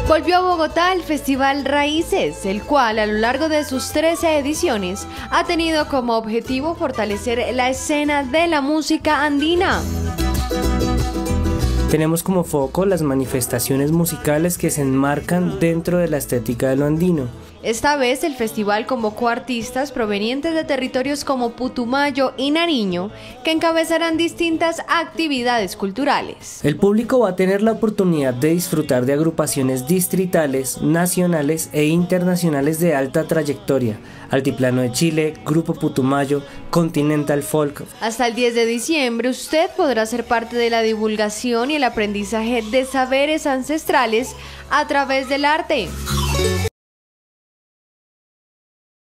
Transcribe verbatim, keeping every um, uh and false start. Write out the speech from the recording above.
Volvió a Bogotá el Festival Raíces, el cual a lo largo de sus trece ediciones ha tenido como objetivo fortalecer la escena de la música andina. Tenemos como foco las manifestaciones musicales que se enmarcan dentro de la estética de lo andino. Esta vez el festival convocó artistas provenientes de territorios como Putumayo y Nariño, que encabezarán distintas actividades culturales. El público va a tener la oportunidad de disfrutar de agrupaciones distritales, nacionales e internacionales de alta trayectoria: Altiplano de Chile, Grupo Putumayo, Continental Folk. Hasta el diez de diciembre usted podrá ser parte de la divulgación y el aprendizaje de saberes ancestrales a través del arte.